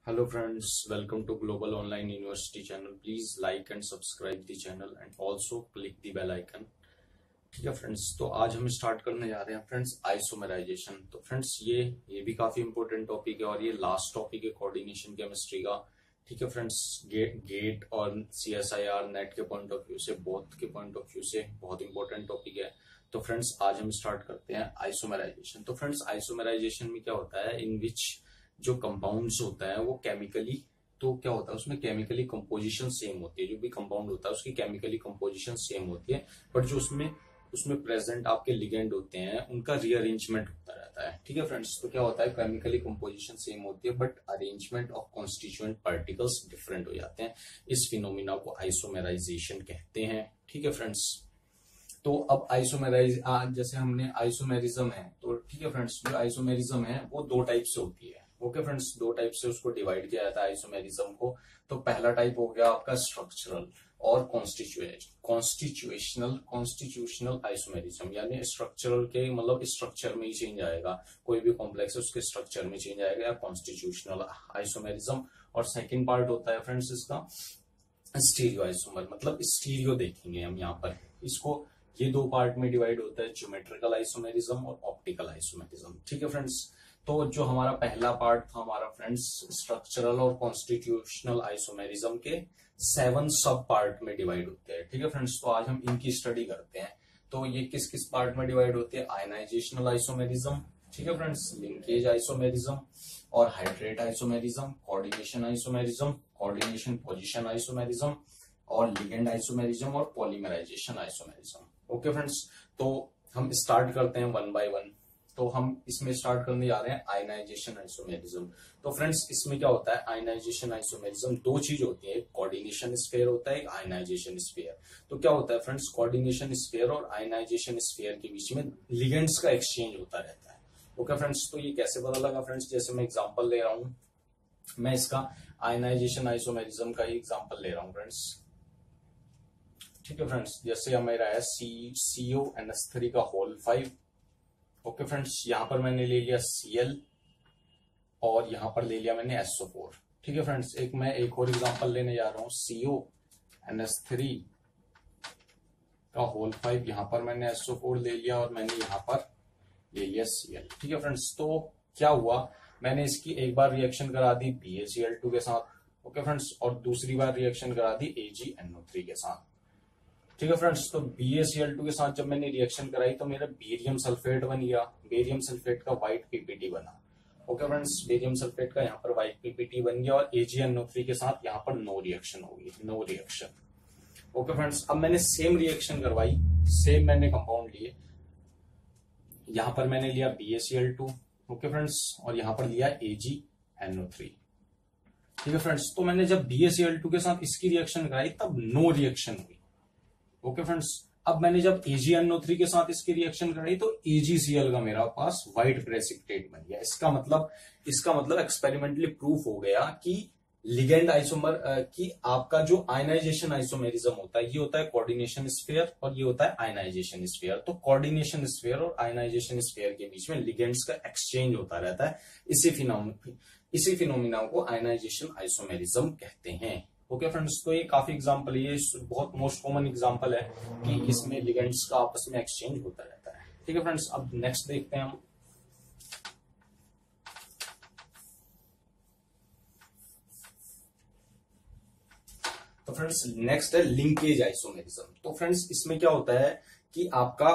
Hello friends, welcome to Global Online University channel. Please like and subscribe the channel and also click the bell icon. ठीक है friends, तो आज हम start करने जा रहे हैं फ्रेंड्स आइसोमेराइजेशन। तो फ्रेंड्स ये भी काफी इंपॉर्टेंट टॉपिक है और ये लास्ट टॉपिक है कोऑर्डिनेशन केमिस्ट्री का। ठीक है फ्रेंड्स, गेट और CSIR नेट के पॉइंट ऑफ व्यू से, बोथ के पॉइंट ऑफ व्यू से बहुत इंपॉर्टेंट टॉपिक है। तो फ्रेंड्स आज हम स्टार्ट करते हैं आइसोमेराइजेशन। तो फ्रेंड्स आइसोमेराइजेशन में क्या होता है, इन विच जो कंपाउंड्स होता है वो केमिकली, तो क्या होता है उसमें केमिकली कंपोजिशन सेम होती है। जो भी कंपाउंड होता है उसकी केमिकली कंपोजिशन सेम होती है, बट जो उसमें प्रेजेंट आपके लिगेंड होते हैं उनका रीअरेंजमेंट होता रहता है। ठीक है फ्रेंड्स, तो क्या होता है केमिकली कंपोजिशन सेम होती है but arrangement of constituent particles different हो जाते हैं। इस फिनोमिना को आइसोमेराइजेशन कहते हैं। ठीक है फ्रेंड्स, तो अब जैसे हमने आइसोमेरिज्म है, तो ठीक है फ्रेंड्स, जो आइसोमेरिज्म है वो दो टाइप से होती है। ओके फ्रेंड्स, दो टाइप से उसको डिवाइड किया जाता है आइसोमेरिज्म को। तो पहला टाइप हो गया आपका स्ट्रक्चरल और कॉन्स्टिट्यूशनल आइसोमेरिज्म। यानी स्ट्रक्चरल के मतलब स्ट्रक्चर में ही चेंज आएगा, कोई भी कॉम्प्लेक्स है उसके स्ट्रक्चर में चेंज आएगा, या कॉन्स्टिट्यूशनल आइसोमेरिज्म। और सेकेंड पार्ट होता है फ्रेंड्स इसका स्टीरियो आइसोमर, मतलब स्टीरियो देखेंगे हम यहाँ पर इसको। ये दो पार्ट में डिवाइड होता है, ज्योमेट्रिकल आइसोमेरिज्म और ऑप्टिकल आइसोमेरिज्म। ठीक है फ्रेंड्स, तो जो हमारा पहला पार्ट था हमारा फ्रेंड्स स्ट्रक्चरल और कॉन्स्टिट्यूशनल आइसोमेरिज्म के 7 सब पार्ट में डिवाइड होते हैं। ठीक है फ्रेंड्स, तो आज हम इनकी स्टडी करते हैं। तो ये किस किस पार्ट में डिवाइड होते हैं, आयनाइजेशनल आइसोमेरिज्म, ठीक है फ्रेंड्स, लिंकेज आइसोमेरिज्म और hydrate isomerism, coordination isomerism, coordination position isomerism और लिगेंड आइसोमेरिज्म और पॉलीमराइजेशन आइसोमेरिज्म। ओके फ्रेंड्स, तो हम स्टार्ट करते हैं वन बाय वन। तो हम इसमें स्टार्ट करने जा रहे हैं आयनाइजेशन आइसोमेरिज्म। तो फ्रेंड्स इसमें क्या होता है, आयनाइजेशन आइसोमेरिज्म दो चीज होती है, एक कोऑर्डिनेशन स्फीयर होता है, एक आयनाइजेशन स्फीयर। तो क्या होता है फ्रेंड्स, कोऑर्डिनेशन स्फीयर और आयनाइजेशन स्फीयर के बीच में लिगेंड्स का एक्सचेंज होता रहता है। ओके फ्रेंड्स, तो ये कैसे पता लगा फ्रेंड्स, जैसे मैं एग्जांपल ले रहा हूं, मैं इसका आयनाइजेशन आइसोमेरिज्म का ही एग्जांपल ले रहा हूं फ्रेंड्स। ठीक है फ्रेंड्स, जैसे मेरा है CONS3 का होल 5। ओके फ्रेंड्स, यहां पर मैंने ले लिया Cl और यहां पर ले लिया मैंने SO4। ठीक है फ्रेंड्स, मैं एक और एग्जांपल लेने जा रहा हूं, CONS3 का होल 5। यहां पर मैंने SO4 ले लिया और मैंने यहां पर ले लिया Cl। ठीक है फ्रेंड्स, तो क्या हुआ, मैंने इसकी एक बार रिएक्शन करा दी BaCl2 के साथ। ओके फ्रेंड्स, और दूसरी बार रिएक्शन करा दी AgNO3 के साथ। ठीक है फ्रेंड्स, तो BaCl2 के साथ जब मैंने रिएक्शन कराई तो मेरा बेरियम सल्फेट बन गया। बेरियम सल्फेट का व्हाइट PPT बना। ओके फ्रेंड्स, बेरियम सल्फेट का यहाँ पर व्हाइट PPT बन गया और AgNO3 के साथ यहाँ पर नो रिएक्शन होगी, नो रिएक्शन। ओके फ्रेंड्स, अब मैंने सेम रिएक्शन करवाई, सेम मैंने कंपाउंड लिए। यहाँ पर मैंने लिया BaCl2, ओके फ्रेंड्स, और यहाँ पर लिया AgNO3। ठीक है फ्रेंड्स, तो मैंने जब BaCl2 के साथ इसकी रिएक्शन कराई तब नो रिएक्शन हुई। ओके फ्रेंड्स, अब मैंने जब AgNO3 के साथ इसकी रिएक्शन कराई तो AgCl का मेरा पास व्हाइट प्रेसिपिटेट बन गया। इसका मतलब एक्सपेरिमेंटली प्रूफ हो गया कि लिगेंड आइसोमर कि आपका जो आयनाइजेशन आइसोमेरिज्म होता है ये होता है कोऑर्डिनेशन स्फीयर और ये होता है आयनाइजेशन स्फीयर। तो कोऑर्डिनेशन स्फीयर और आयनाइजेशन स्फीयर के बीच में लिगेंड्स का एक्सचेंज होता रहता है। इसी फिनोमिना को आयनाइजेशन आइसोमेरिज्म कहते हैं। ओके फ्रेंड्स, तो ये काफी एग्जांपल, ये बहुत मोस्ट कॉमन एग्जांपल है कि इसमें लिगेंड्स का आपस में एक्सचेंज होता रहता है। ठीक है फ्रेंड्स, अब नेक्स्ट देखते हैं हम। तो फ्रेंड्स नेक्स्ट है लिंकेज आइसोमेरिज्म। तो फ्रेंड्स इसमें क्या होता है कि आपका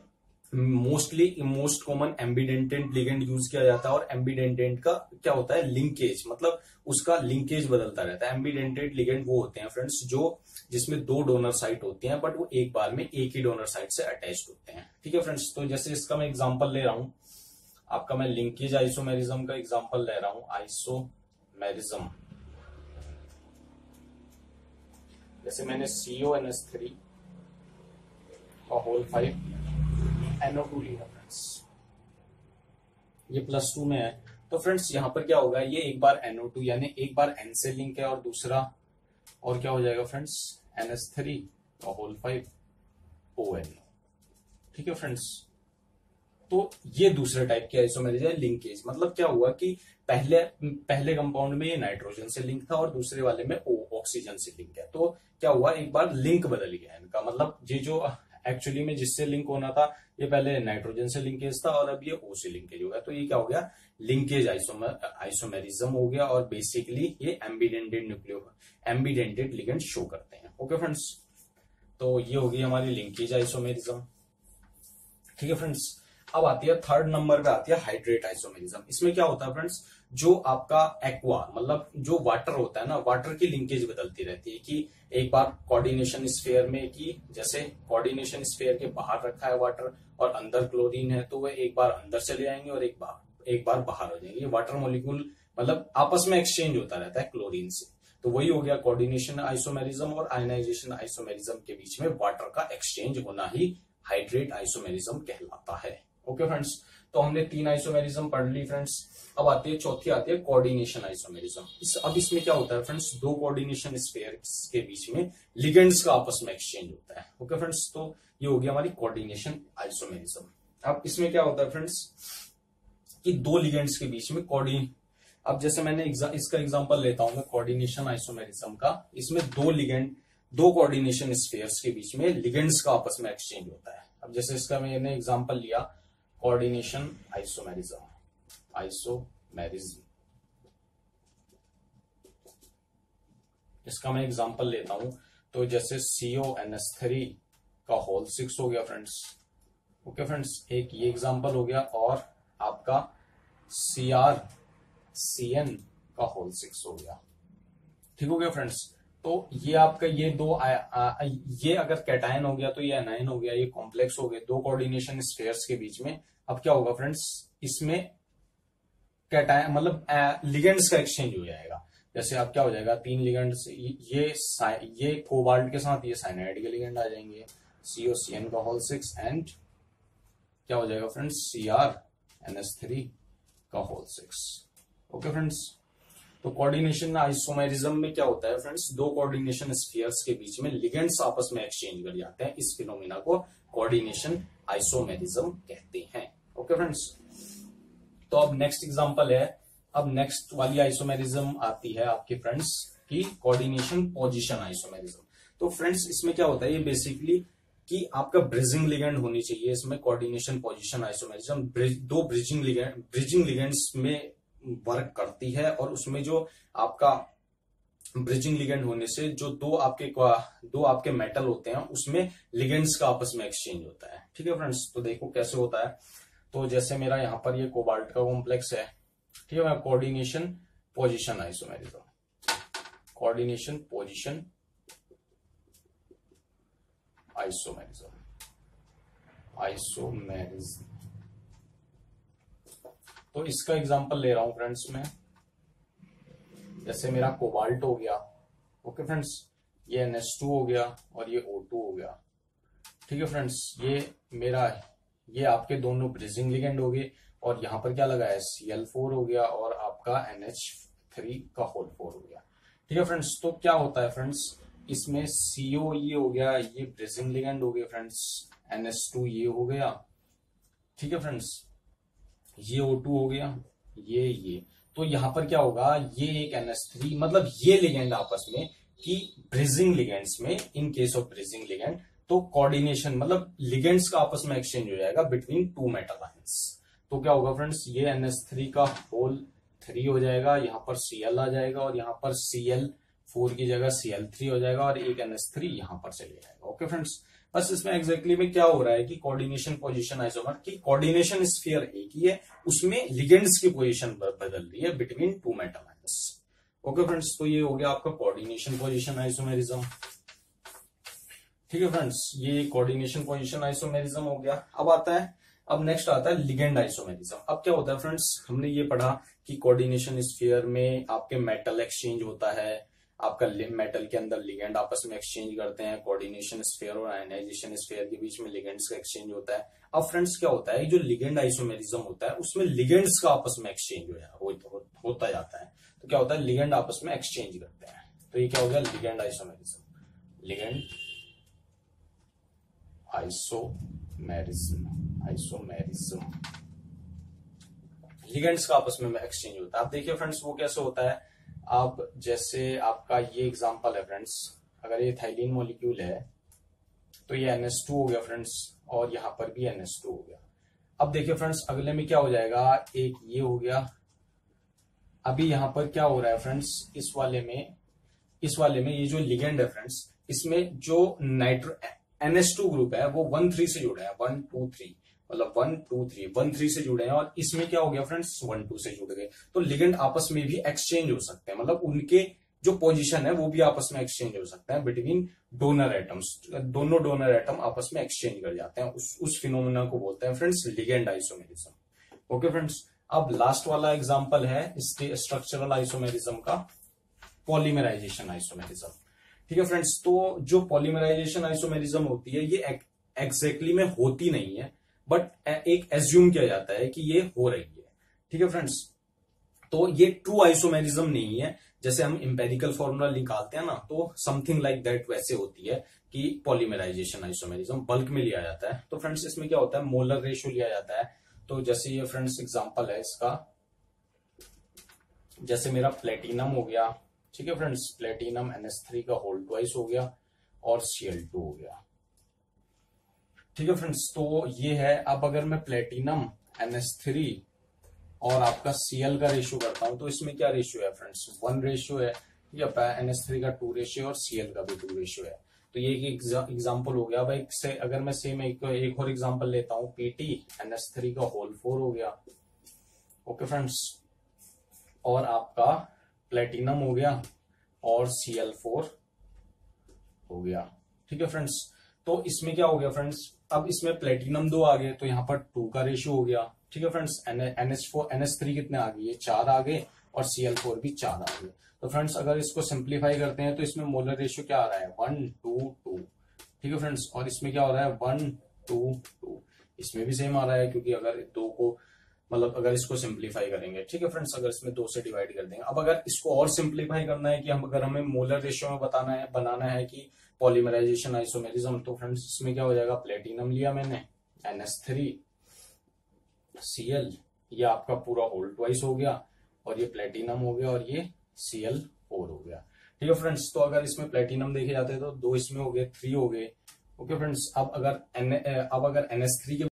most common ambidentate ligand use किया जाता है और एम्बिडेंटेंट का क्या होता है, लिंकेज, मतलब उसका लिंकेज बदलता रहता है। एम्बिडेंटेंट लिगेंड वो होते हैं फ्रेंड्स जिसमें दो डोनर साइट होती हैं बट वो एक बार में एक ही डोनर साइट से अटैच्ड होते हैं। ठीक है फ्रेंड्स, तो जैसे इसका मैं एग्जांपल ले रहा हूं आपका, मैं लिंकेज आइसोमेरिज्म का एग्जांपल ले रहा हूं, आइसोमेरिज्म। जैसे मैंने CONS3 का होल 5 NO2 लिया फ्रेंड्स, ये +2 में है। तो फ्रेंड्स यहाँ पर क्या होगा, ये एक बार NO2 यानी एक बार N से लिंक है और दूसरा और क्या हो जाएगा फ्रेंड्स, NS3 का होल 5 ONO। ठीक है फ्रेंड्स, तो ये दूसरे टाइप की आइसोमेरिज्म है, लिंकेज। मतलब क्या हुआ कि पहले कंपाउंड में ये नाइट्रोजन से लिंक था और दूसरे वाले में ऑक्सीजन से लिंक है। तो क्या हुआ, एक बार लिंक बदल गया इनका, मतलब ये जो एक्चुअली में जिससे लिंक होना था ये पहले नाइट्रोजन से लिंकेज था और अब ये ओ से लिंकेज हो गया। तो ये क्या हो गया, लिंकेज आइसोमेरिज्म हो गया। और बेसिकली ये एम्बिडेंटेड लिगेंड शो करते हैं। ओके फ्रेंड्स, तो ये होगी हमारी लिंकेज आइसोमेरिज्म। ठीक है फ्रेंड्स, अब आती है थर्ड नंबर पे आती है हाइड्रेट आइसोमेरिज्म। इसमें क्या होता है फ्रेंड्स, जो आपका एक्वा मतलब जो वाटर होता है ना, वाटर की लिंकेज बदलती रहती है कि एक बार कोऑर्डिनेशन स्फीयर में, कि जैसे कोऑर्डिनेशन स्फीयर के बाहर रखा है वाटर और अंदर क्लोरीन है, तो वह एक बार अंदर चले जाएंगे और एक बार बाहर हो जाएंगे। वाटर मॉलिक्यूल मतलब आपस में एक्सचेंज होता रहता है क्लोरीन से। तो वही हो गया कोऑर्डिनेशन आइसोमेरिज्म, और आयनाइजेशन आइसोमेरिज्म के बीच में वाटर का एक्सचेंज होना ही हाइड्रेट आइसोमेरिज्म कहलाता है। ओके फ्रेंड्स, तो हमने 3 आइसोमेरिज्म पढ़ ली फ्रेंड्स। अब आती है चौथी, आती है कोऑर्डिनेशन आइसोमेरिज्म। अब इसमें क्या होता है फ्रेंड्स, दो कोऑर्डिनेशन स्फीयर्स के बीच में लिगेंड्स का आपस में एक्सचेंज होता है। ओके फ्रेंड्स, तो ये हो गया हमारी कोऑर्डिनेशन आइसोमेरिज्म। अब इसमें क्या होता है फ्रेंड्स कि दो लिगेंड्स के बीच में अब जैसे मैंने इसका एग्जांपल लेता हूं मैं कोऑर्डिनेशन आइसोमेरिज्म का। इसमें दो कोऑर्डिनेशन स्फीयर्स के बीच में लिगेंड्स का आपस में एक्सचेंज होता है। अब जैसे इसका मैंने एग्जांपल लिया कोऑर्डिनेशन आइसोमेरिज्म। इसका मैं एग्जांपल लेता हूं, तो जैसे CONH3 का होल 6 हो गया फ्रेंड्स। ओके फ्रेंड्स, एक ये एग्जांपल हो गया, और आपका CrCN का होल 6 हो गया। ठीक हो गया फ्रेंड्स। तो ये आपका ये दो ये अगर कैटायन हो गया तो ये एनायन हो गया, ये कॉम्प्लेक्स हो गए दो कोऑर्डिनेशन स्फीयर्स के बीच में। अब क्या होगा फ्रेंड्स, इसमें कैटायन मतलब लिगेंड्स का एक्सचेंज हो जाएगा। जैसे अब क्या हो जाएगा, 3 लिगेंड्स, ये कोबाल्ट के साथ ये साइनाइड के लिगेंड आ जाएंगे, COCN का होल 6 एंड क्या हो जाएगा फ्रेंड्स, CrNH3 का होल 6। ओके फ्रेंड्स, तो कोऑर्डिनेशन आइसोमेरिज्म में क्या होता है फ्रेंड्स, दो कोऑर्डिनेशन स्फीयर्स के बीच में लिगेंड्स आपस में एक्सचेंज कर जाते हैं। इस फिनोमिना को कोऑर्डिनेशन आइसोमेरिज्म कहते हैं। ओके फ्रेंड्स, तो अब नेक्स्ट एग्जांपल है, अब नेक्स्ट वाली आइसोमेरिज्म आती है आपके फ्रेंड्स की कोऑर्डिनेशन पोजीशन आइसोमेरिज्म। तो फ्रेंड्स इसमें क्या होता है, ये बेसिकली कि आपका ब्रिजिंग लिगेंड होनी चाहिए इसमें कोऑर्डिनेशन पोजीशन आइसोमेरिज्म। दो ब्रिजिंग लिगेंड्स में वर्क करती है, और उसमें जो आपका ब्रिजिंग लिगेंड होने से जो दो आपके मेटल होते हैं उसमें लिगेंड्स का आपस में एक्सचेंज होता है। ठीक है फ्रेंड्स, तो देखो कैसे होता है। तो जैसे मेरा यहाँ पर ये कोबाल्ट का कॉम्प्लेक्स है, ठीक है, coordination position isomerism, coordination position isomerism. तो इसका एग्जांपल ले रहा हूं फ्रेंड्स मैं, जैसे मेरा कोबाल्ट हो गया। ओके फ्रेंड्स, ये NH2 हो गया और ये O2 हो गया। ठीक है फ्रेंड्स, ये आपके दोनों ब्रिजिंग लिगेंड हो गए, और यहां पर क्या लगा है, Cl4 हो गया और आपका NH3 का होल 4 हो गया। ठीक है फ्रेंड्स, तो क्या होता है फ्रेंड्स, इसमें CO ये हो गया, ये ब्रिजिंग लिगेंड हो गए फ्रेंड्स, NH2 ये हो गया। ठीक है फ्रेंड्स, ये O2 हो गया, ये तो यहां पर क्या होगा, ये एक NH3 मतलब ये लिगेंड आपस में कि ब्रिजिंग लिगेंड्स में, in case of bridging ligand, तो कोऑर्डिनेशन मतलब लिगेंड्स का आपस में एक्सचेंज हो जाएगा बिटवीन 2 मेटल आयंस। तो क्या होगा फ्रेंड्स, ये NH3 का होल 3 हो जाएगा, यहाँ पर Cl आ जाएगा और यहाँ पर Cl4 की जगह Cl3 हो जाएगा, और एक NH3 यहाँ पर चले जाएगा। ओके फ्रेंड्स, बस इसमें एग्जैक्टली में क्या हो रहा है कि कोऑर्डिनेशन पोजीशन आइसोमर की कोऑर्डिनेशन स्फीयर एक ही है, उसमें लिगेंड्स की पोजीशन बदल रही है between 2 metal ions. Okay friends, तो ये हो गया आपका कोऑर्डिनेशन पोजीशन आइसोमेरिज्म। ठीक है फ्रेंड्स, ये कोऑर्डिनेशन पोजीशन आइसोमेरिज्म हो गया। अब नेक्स्ट आता है लिगेंड आइसोमेरिज्म। अब क्या होता है फ्रेंड्स, हमने ये पढ़ा कि कोऑर्डिनेशन स्फीयर में आपके मेटल एक्सचेंज होता है, आपका मेटल के अंदर लिगेंड आपस में एक्सचेंज करते हैं, कोऑर्डिनेशन स्फीयर और आयनाइजेशन स्फीयर के बीच में लिगेंड्स का एक्सचेंज होता है। अब फ्रेंड्स क्या होता है, जो लिगेंड आइसोमेरिज्म होता है उसमें लिगेंड्स का आपस में एक्सचेंज होता जाता है। तो क्या होता है, लिगेंड आपस में एक्सचेंज करते हैं। तो ये क्या हो गया, ligand isomerism, ligand isomerism ligands का आपस में एक्सचेंज होता है। अब देखिए फ्रेंड्स वो कैसे होता है। अब जैसे आपका ये एग्जांपल है फ्रेंड्स, अगर ये थाइलिन मॉलिक्यूल है तो ये NH2 हो गया फ्रेंड्स, और यहां पर भी NH2 हो गया। अब देखिए फ्रेंड्स अगले में क्या हो जाएगा, एक ये हो गया। अभी यहां पर क्या हो रहा है फ्रेंड्स, इस वाले में ये जो लिगेंड है फ्रेंड्स, इसमें जो नाइट्रो NH2 ग्रुप है वो 1,3 से जुड़े हैं, 1 2 3 मतलब 1 2 3 1 3 से जुड़े हैं, और इसमें क्या हो गया फ्रेंड्स 1 2 से जुड़ गए। तो लिगेंड आपस में भी एक्सचेंज हो सकते हैं, मतलब उनके जो पोजीशन है वो भी आपस में एक्सचेंज हो सकता है बिटवीन डोनर एटम्स। दोनों डोनर एटम आपस में एक्सचेंज कर जाते हैं, उस फिनोमेना को बोलते हैं friends ligand isomerism. Okay friends, अब लास्ट वाला एग्जांपल है इसके स्ट्रक्चरल आइसोमेरिज्म का, पॉलीमराइजेशन आइसोमेरिज्म। ठीक है फ्रेंड्स, तो जो पॉलीमराइजेशन आइसोमेरिज्म होती है ये एग्जैक्टली में होती नहीं है, बट एक एज्यूम किया जाता है कि ये हो रही है। ठीक है फ्रेंड्स, तो ये ट्रू आइसोमेरिज्म नहीं है। जैसे हम इंपेरिकल फॉर्मूला निकालते हैं ना, तो समथिंग लाइक दैट वैसे होती है कि पॉलीमराइजेशन आइसोमेरिज्म बल्क में लिया जाता है। तो फ्रेंड्स इसमें क्या होता है, मोलर रेशियो लिया जाता है। तो जैसे ये फ्रेंड्स एग्जांपल है इसका, जैसे मेरा प्लेटिनम हो गया, ठीक है फ्रेंड्स, प्लेटिनम NH3 का होल ट्वाइस हो गया और Cl2 हो गया। ठीक है फ्रेंड्स, तो ये है। अब अगर मैं प्लेटिनम NH3 और आपका Cl का रेशियो करता हूं तो इसमें क्या रेशियो है फ्रेंड्स, 1 रेशियो है। ठीक है, NH3 का 2 रेशियो और Cl का भी 2 रेशियो है। तो ये एक एग्जांपल हो गया। भाई से अगर मैं सेम एक और एग्जांपल लेता हूं, Pt NH3 का होल 4 हो गया। ओके फ्रेंड्स, और आपका प्लेटिनम हो गया और Cl4 हो गया। ठीक है फ्रेंड्स, तो इसमें क्या हो गया फ्रेंड्स, अब इसमें प्लेटिनम 2 आ गए तो यहाँ पर 2 का रेशियो हो गया। ठीक है फ्रेंड्स, NH3 कितने आ गए, ये 4 आ गए, और Cl4 भी 4 आ गए। तो फ्रेंड्स अगर इसको सिंप्लीफाई करते हैं तो इसमें मोलर रेशियो क्या आ रहा है, 1 2 2। ठीक है फ्रेंड्स, और इसमें क्या हो रहा है, 1 2 2। इसमें भी सेम आ रहा है, क्योंकि अगर 2 को मतलब अगर इसको सिंप्लीफाई करेंगे, ठीक है फ्रेंड्स, अगर इसमें 2 से डिवाइड कर देंगे। अब अगर इसको और सिंप्लीफाई करना है कि अगर हमें मोलर रेशियो में बनाना है कि पॉलीमराइजेशन आइसोमेरिज्म, तो फ्रेंड्स इसमें क्या हो जाएगा, प्लेटिनम लिया मैंने, NH3 Cl, ये आपका पूरा होल ट्वाइस हो गया, और ये प्लेटिनम हो गया, और ये Cl4 हो गया। ठीक है फ्रेंड्स, तो अगर इसमें प्लेटिनम देखे जाते हैं तो 2 इसमें हो गए, 3 हो गए। ओके फ्रेंड्स, अब अगर NH3 के